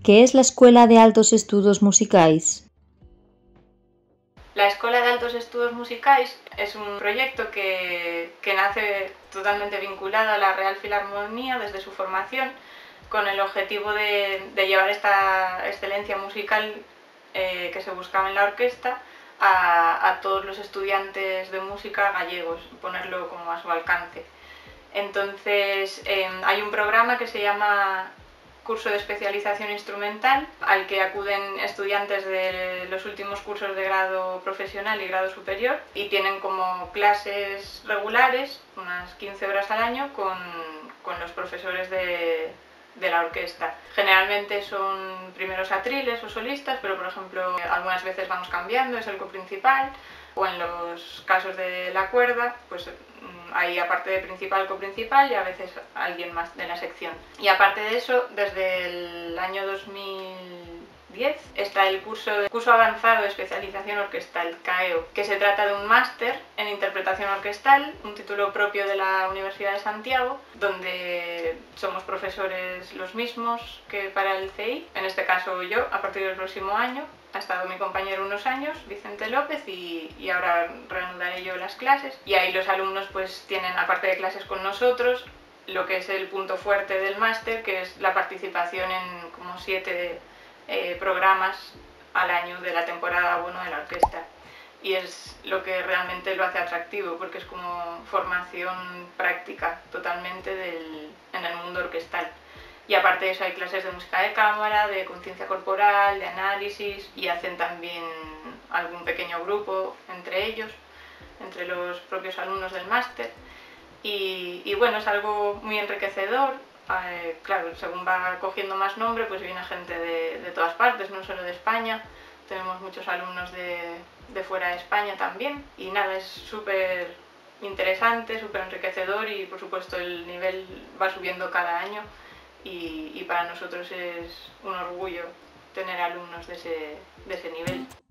Que es la Escuela de Altos Estudos Musicais? La Escola de Altos Estudos Musicais es un proyecto que nace totalmente vinculado a la Real Filarmonía desde su formación, con el objetivo de llevar esta excelencia musical que se buscaba en la orquesta a todos los estudiantes de música gallegos, ponerlo como a su alcance. Entonces hay un programa que se llama Curso de Especialización Instrumental, al que acuden estudiantes de los últimos cursos de grado profesional y grado superior, y tienen como clases regulares, unas 15 horas al año, con los profesores de la orquesta. Generalmente son primeros atriles o solistas, pero por ejemplo algunas veces vamos cambiando, es el coprincipal, o en los casos de la cuerda, pues hay aparte de principal, coprincipal y a veces alguien más de la sección. Y aparte de eso, desde el año 2010 está el curso avanzado de especialización orquestal, CAEO, que se trata de un máster en interpretación orquestal, un título propio de la Universidad de Santiago, donde somos profesores los mismos que para el CI, en este caso yo, a partir del próximo año. Ha estado mi compañero unos años, Vicente López, y ahora reanudaré yo las clases. Y ahí los alumnos pues tienen, aparte de clases con nosotros, lo que es el punto fuerte del máster, que es la participación en como 7 programas al año de la temporada 1 de la orquesta. Y es lo que realmente lo hace atractivo, porque es como formación práctica totalmente en el mundo orquestal. Y aparte de eso hay clases de música de cámara, de conciencia corporal, de análisis, y hacen también algún pequeño grupo entre ellos, entre los propios alumnos del máster. Y bueno, es algo muy enriquecedor. Claro, según va cogiendo más nombre, pues viene gente de todas partes, no solo de España. Tenemos muchos alumnos de fuera de España también. Y nada, es súper interesante, súper enriquecedor, y por supuesto el nivel va subiendo cada año. Y para nosotros es un orgullo tener alumnos de ese nivel.